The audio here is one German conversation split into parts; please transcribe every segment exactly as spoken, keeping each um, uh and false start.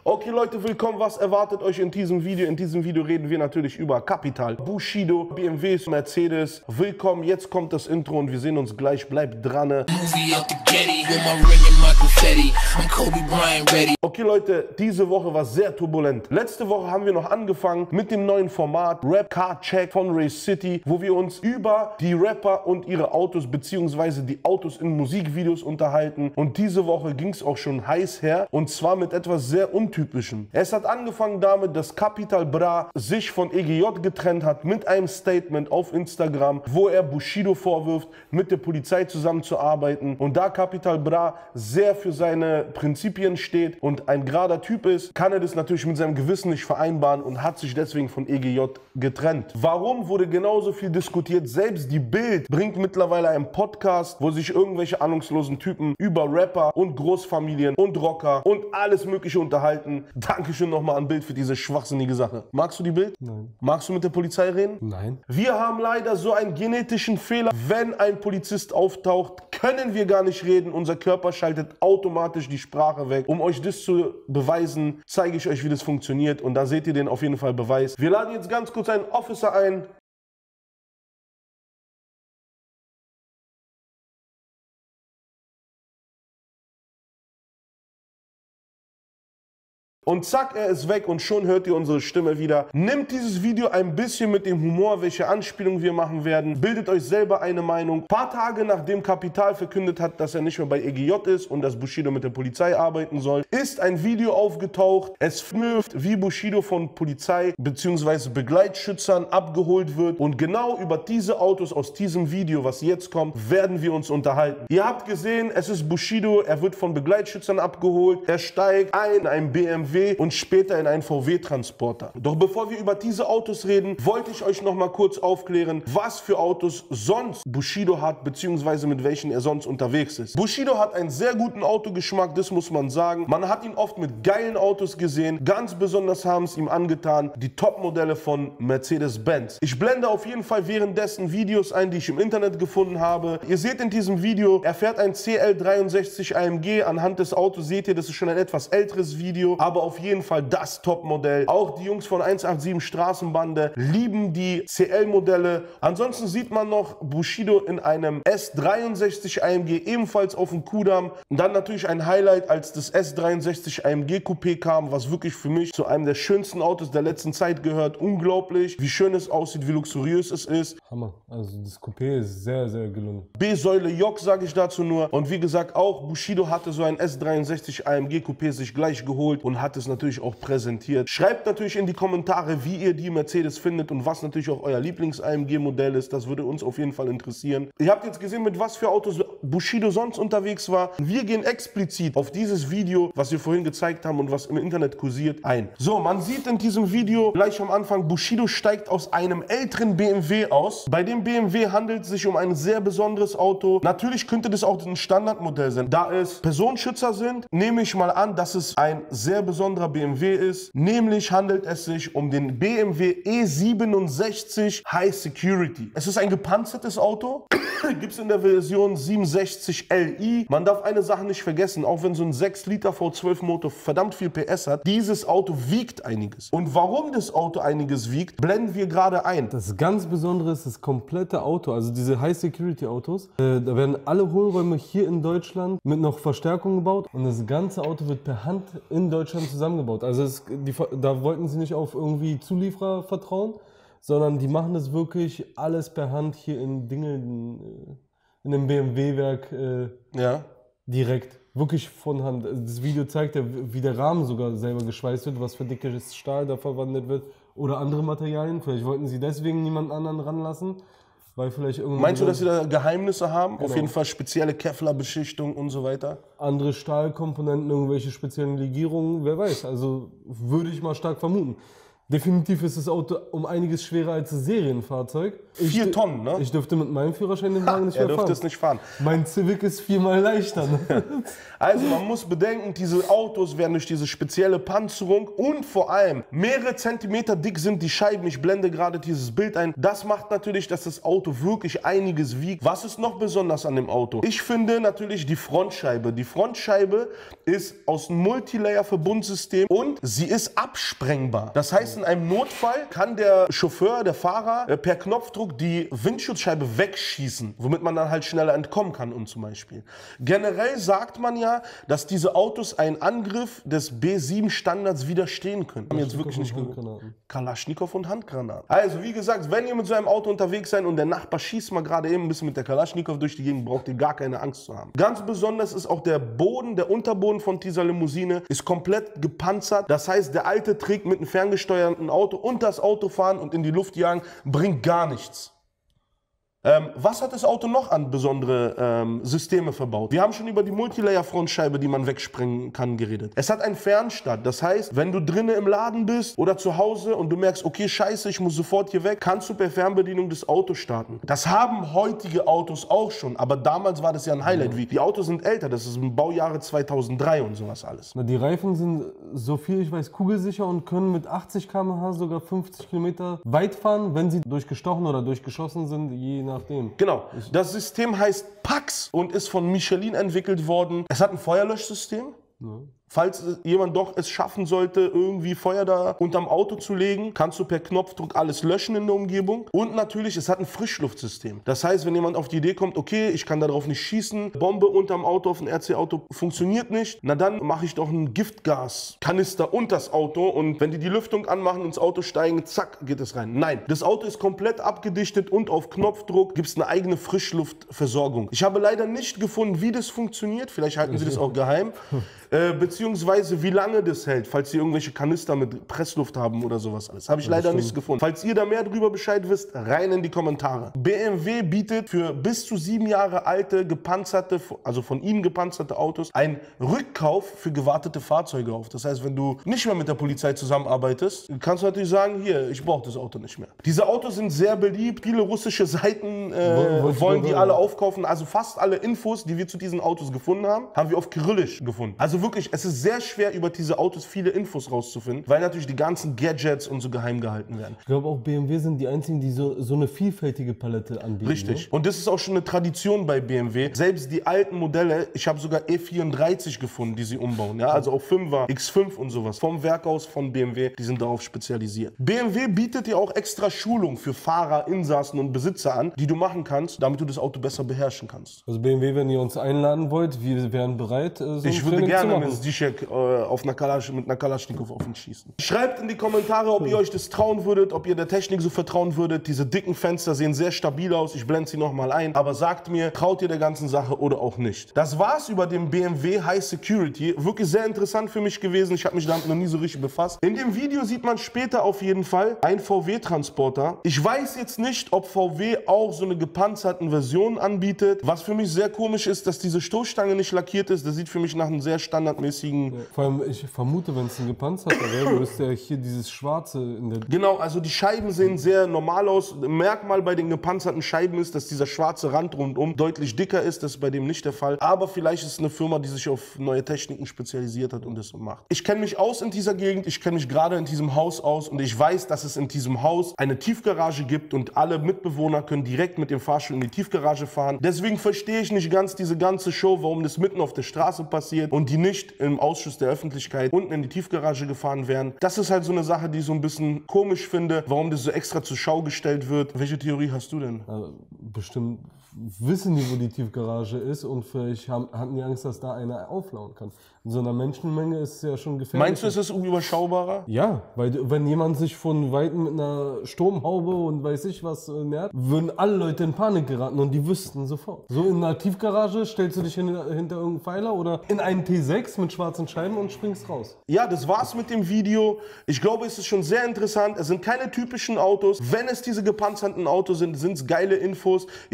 Okay Leute, willkommen. Was erwartet euch in diesem Video? In diesem Video reden wir natürlich über Capital, Bushido, B M Ws, Mercedes. Willkommen, jetzt kommt das Intro und wir sehen uns gleich. Bleibt dran. Okay Leute, diese Woche war sehr turbulent. Letzte Woche haben wir noch angefangen mit dem neuen Format Rap Car Check von Race City, wo wir uns über die Rapper und ihre Autos bzw. die Autos in Musikvideos unterhalten. Und diese Woche ging es auch schon heiß her und zwar mit etwas sehr Untypischem. Es hat angefangen damit, dass Capital Bra sich von E G J getrennt hat mit einem Statement auf Instagram, wo er Bushido vorwirft, mit der Polizei zusammenzuarbeiten. Und da Capital Bra sehr für seine Prinzipien steht und ein gerader Typ ist, kann er das natürlich mit seinem Gewissen nicht vereinbaren und hat sich deswegen von E G J getrennt. Warum, wurde genauso viel diskutiert. Selbst die Bild bringt mittlerweile einen Podcast, wo sich irgendwelche ahnungslosen Typen über Rapper und Großfamilien und Rocker und alles mögliche unterhalten. Dankeschön nochmal an Bild für diese schwachsinnige Sache. Magst du die Bild? Nein. Magst du mit der Polizei reden? Nein. Wir haben leider so einen genetischen Fehler. Wenn ein Polizist auftaucht, können wir gar nicht reden. Unser Körper schaltet automatisch die Sprache weg. Um euch das zu beweisen, zeige ich euch, wie das funktioniert. Und da seht ihr den auf jeden Fall Beweis. Wir laden jetzt ganz kurz einen Officer ein. Und zack, er ist weg und schon hört ihr unsere Stimme wieder. Nimmt dieses Video ein bisschen mit dem Humor, welche Anspielungen wir machen werden. Bildet euch selber eine Meinung. Ein paar Tage nachdem Capital verkündet hat, dass er nicht mehr bei E G J ist und dass Bushido mit der Polizei arbeiten soll, ist ein Video aufgetaucht. Es wirft, wie Bushido von Polizei bzw. Begleitschützern abgeholt wird. Und genau über diese Autos aus diesem Video, was jetzt kommt, werden wir uns unterhalten. Ihr habt gesehen, es ist Bushido. Er wird von Begleitschützern abgeholt. Er steigt ein in ein B M W und später in einen V W-Transporter. Doch bevor wir über diese Autos reden, wollte ich euch noch mal kurz aufklären, was für Autos sonst Bushido hat, beziehungsweise mit welchen er sonst unterwegs ist. Bushido hat einen sehr guten Autogeschmack, das muss man sagen. Man hat ihn oft mit geilen Autos gesehen. Ganz besonders haben es ihm angetan die Topmodelle von Mercedes-Benz. Ich blende auf jeden Fall währenddessen Videos ein, die ich im Internet gefunden habe. Ihr seht in diesem Video, er fährt ein C L dreiundsechzig A M G. Anhand des Autos seht ihr, das ist schon ein etwas älteres Video, aber auf jeden Fall das Topmodell. Auch die Jungs von eins acht sieben Straßenbande lieben die C L-Modelle. Ansonsten sieht man noch Bushido in einem S dreiundsechzig A M G, ebenfalls auf dem Kudamm. Und dann natürlich ein Highlight, als das S dreiundsechzig A M G Coupé kam, was wirklich für mich zu einem der schönsten Autos der letzten Zeit gehört. Unglaublich, wie schön es aussieht, wie luxuriös es ist. Hammer. Also das Coupé ist sehr, sehr gelungen. B-Säule Jock, sage ich dazu nur. Und wie gesagt, auch Bushido hatte so ein S dreiundsechzig A M G Coupé sich gleich geholt und hat es natürlich auch präsentiert. Schreibt natürlich in die Kommentare, wie ihr die Mercedes findet und was natürlich auch euer Lieblings-A M G-Modell ist. Das würde uns auf jeden Fall interessieren. Ihr habt jetzt gesehen, mit was für Autos Bushido sonst unterwegs war. Wir gehen explizit auf dieses Video, was wir vorhin gezeigt haben und was im Internet kursiert, ein. So, man sieht in diesem Video gleich am Anfang, Bushido steigt aus einem älteren B M W aus. Bei dem B M W handelt es sich um ein sehr besonderes Auto. Natürlich könnte das auch ein Standardmodell sein. Da es Personenschützer sind, nehme ich mal an, dass es ein sehr besonderer B M W ist. Nämlich handelt es sich um den B M W E siebenundsechzig High Security. Es ist ein gepanzertes Auto. Gibt es in der Version siebenundsechzig L I. Man darf eine Sache nicht vergessen, auch wenn so ein sechs Liter V zwölf Motor verdammt viel P S hat, dieses Auto wiegt einiges. Und warum das Auto einiges wiegt, blenden wir gerade ein. Das ganz Besondere ist das komplette Auto, also diese High-Security-Autos. Äh, da werden alle Hohlräume hier in Deutschland mit noch Verstärkung gebaut und das ganze Auto wird per Hand in Deutschland zusammengebaut. Also es, die, da wollten sie nicht auf irgendwie Zulieferer vertrauen, sondern die machen das wirklich alles per Hand hier in Dingeln, in einem B M W-Werk äh, ja. direkt. Wirklich von Hand. Das Video zeigt ja, wie der Rahmen sogar selber geschweißt wird, was für dickes Stahl da verwandelt wird oder andere Materialien. Vielleicht wollten sie deswegen niemanden anderen ranlassen, weil vielleicht irgendwann... Meinst du, dass sie da Geheimnisse haben? Genau. Auf jeden Fall spezielle Kevlar-Beschichtung und so weiter? Andere Stahlkomponenten, irgendwelche speziellen Legierungen, wer weiß. Also würde ich mal stark vermuten. Definitiv ist das Auto um einiges schwerer als ein Serienfahrzeug. Ich Vier dü- Tonnen, ne? Ich dürfte mit meinem Führerschein den Wagen nicht Er mehr dürfte fahren. es nicht fahren. Mein Civic ist viermal leichter. Ne? Also man muss bedenken, diese Autos werden durch diese spezielle Panzerung und vor allem mehrere Zentimeter dick sind die Scheiben. Ich blende gerade dieses Bild ein. Das macht natürlich, dass das Auto wirklich einiges wiegt. Was ist noch besonders an dem Auto? Ich finde natürlich die Frontscheibe. Die Frontscheibe ist aus einem Multilayer-Verbundsystem und sie ist absprengbar. Das heißt, in einem Notfall kann der Chauffeur, der Fahrer äh, per Knopfdruck die Windschutzscheibe wegschießen, womit man dann halt schneller entkommen kann und zum Beispiel. Generell sagt man ja, dass diese Autos einen Angriff des B sieben Standards widerstehen können. Haben jetzt wirklich nicht gehört. Kalaschnikow und Handgranaten. Also wie gesagt, wenn ihr mit so einem Auto unterwegs seid und der Nachbar schießt mal gerade eben ein bisschen mit der Kalaschnikow durch die Gegend, braucht ihr gar keine Angst zu haben. Ganz besonders ist auch der Boden, der Unterboden von dieser Limousine ist komplett gepanzert. Das heißt, der alte Trick mit einem ferngesteuerten Auto und das Auto fahren und in die Luft jagen, bringt gar nichts. Ähm, was hat das Auto noch an besondere ähm, Systeme verbaut? Wir haben schon über die Multilayer-Frontscheibe, die man wegsprengen kann, geredet. Es hat einen Fernstart. Das heißt, wenn du drinnen im Laden bist oder zu Hause und du merkst, okay, scheiße, ich muss sofort hier weg, kannst du per Fernbedienung das Auto starten. Das haben heutige Autos auch schon, aber damals war das ja ein Highlight. Wie, die Autos sind älter, das ist im Baujahre zweitausenddrei und sowas alles. Na, die Reifen sind, so viel ich weiß, kugelsicher und können mit achtzig Kilometer pro Stunde sogar fünfzig Kilometer weit fahren, wenn sie durchgestochen oder durchgeschossen sind, je nach Nachdem. Genau. Das System heißt Pax und ist von Michelin entwickelt worden. Es hat ein Feuerlöschsystem. Ja. Falls jemand doch es schaffen sollte, irgendwie Feuer da unterm Auto zu legen, kannst du per Knopfdruck alles löschen in der Umgebung. Und natürlich, es hat ein Frischluftsystem. Das heißt, wenn jemand auf die Idee kommt, okay, ich kann darauf nicht schießen, Bombe unterm Auto auf ein R C-Auto funktioniert nicht, na dann mache ich doch einen Giftgaskanister unter das Auto und wenn die die Lüftung anmachen, ins Auto steigen, zack, geht es rein. Nein, das Auto ist komplett abgedichtet und auf Knopfdruck gibt es eine eigene Frischluftversorgung. Ich habe leider nicht gefunden, wie das funktioniert. Vielleicht halten sie das auch geheim. Äh, beziehungsweise wie lange das hält, falls sie irgendwelche Kanister mit Pressluft haben oder sowas alles. Habe ich ja, leider nichts gefunden. Falls ihr da mehr drüber Bescheid wisst, rein in die Kommentare. B M W bietet für bis zu sieben Jahre alte, gepanzerte, also von ihnen gepanzerte Autos, einen Rückkauf für gewartete Fahrzeuge auf. Das heißt, wenn du nicht mehr mit der Polizei zusammenarbeitest, kannst du natürlich sagen, hier, ich brauche das Auto nicht mehr. Diese Autos sind sehr beliebt. Viele russische Seiten äh, wollen, wollen die alle aufkaufen. Also fast alle Infos, die wir zu diesen Autos gefunden haben, haben wir auf Kyrillisch gefunden. Also wirklich, es ist sehr schwer, über diese Autos viele Infos rauszufinden, weil natürlich die ganzen Gadgets und so geheim gehalten werden. Ich glaube auch B M W sind die einzigen, die so, so eine vielfältige Palette anbieten. Richtig. Ne? Und das ist auch schon eine Tradition bei B M W. Selbst die alten Modelle, ich habe sogar E vierunddreißig gefunden, die sie umbauen. Ja? Also auch fünfer, X fünf und sowas. Vom Werk aus von B M W, die sind darauf spezialisiert. B M W bietet dir auch extra Schulung für Fahrer, Insassen und Besitzer an, die du machen kannst, damit du das Auto besser beherrschen kannst. Also B M W, wenn ihr uns einladen wollt, wir wären bereit, so ein Ich würde Training gerne zu machen. mit Zizek äh, auf einer Kalasch, mit einer Kalaschnikow auf ihn schießen. Schreibt in die Kommentare, ob ihr euch das trauen würdet, ob ihr der Technik so vertrauen würdet. Diese dicken Fenster sehen sehr stabil aus. Ich blende sie nochmal ein. Aber sagt mir, traut ihr der ganzen Sache oder auch nicht? Das war's über den B M W High Security. Wirklich sehr interessant für mich gewesen. Ich habe mich damit noch nie so richtig befasst. In dem Video sieht man später auf jeden Fall einen V W-Transporter. Ich weiß jetzt nicht, ob V W auch so eine gepanzerten Version anbietet. Was für mich sehr komisch ist, dass diese Stoßstange nicht lackiert ist. Das sieht für mich nach einem sehr standardmäßigen... Ja, vor allem, ich vermute, wenn es ein gepanzerter wäre, müsste ja hier dieses Schwarze in der... Genau, also die Scheiben sehen sehr normal aus. Merkmal bei den gepanzerten Scheiben ist, dass dieser schwarze Rand rundum deutlich dicker ist. Das ist bei dem nicht der Fall. Aber vielleicht ist es eine Firma, die sich auf neue Techniken spezialisiert hat und das so macht. Ich kenne mich aus in dieser Gegend. Ich kenne mich gerade in diesem Haus aus. Und ich weiß, dass es in diesem Haus eine Tiefgarage gibt. Und alle Mitbewohner können direkt mit dem Fahrstuhl in die Tiefgarage fahren. Deswegen verstehe ich nicht ganz diese ganze Show, warum das mitten auf der Straße passiert und die nicht im Ausschuss der Öffentlichkeit unten in die Tiefgarage gefahren werden. Das ist halt so eine Sache, die ich so ein bisschen komisch finde, warum das so extra zur Schau gestellt wird. Welche Theorie hast du denn? Also, bestimmt wissen die, wo die Tiefgarage ist und vielleicht haben, hatten die Angst, dass da einer auflauen kann. In so einer Menschenmenge ist es ja schon gefährlich. Meinst du, es ist überschaubarer? Ja, weil wenn jemand sich von Weitem mit einer Sturmhaube und weiß ich was äh, nähert, würden alle Leute in Panik geraten und die wüssten sofort. So in einer Tiefgarage stellst du dich hinter, hinter irgendeinen Pfeiler oder in einen T sechs mit schwarzen Scheiben und springst raus. Ja, das war's mit dem Video. Ich glaube, es ist schon sehr interessant. Es sind keine typischen Autos. Wenn es diese gepanzerten Autos sind, sind es geile Infos. Ich finde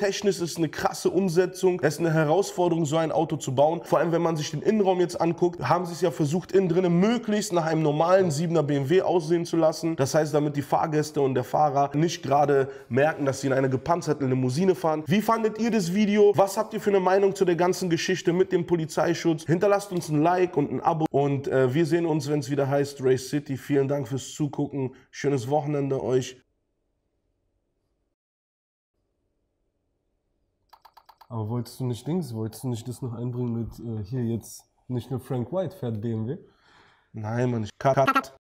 technisch ist es eine krasse Umsetzung. Es ist eine Herausforderung, so ein Auto zu bauen. Vor allem, wenn man sich den Innenraum jetzt anguckt, haben sie es ja versucht, innen drinnen möglichst nach einem normalen siebener B M W aussehen zu lassen. Das heißt, damit die Fahrgäste und der Fahrer nicht gerade merken, dass sie in einer gepanzerten Limousine fahren. Wie fandet ihr das Video? Was habt ihr für eine Meinung zu der ganzen Geschichte mit dem Polizeischutz? Hinterlasst uns ein Like und ein Abo. Und äh, wir sehen uns, wenn es wieder heißt Race City. Vielen Dank fürs Zugucken. Schönes Wochenende euch. Aber wolltest du nicht Dings, wolltest du nicht das noch einbringen mit äh, hier jetzt nicht nur Frank White fährt B M W? Nein, Mann, ich cut.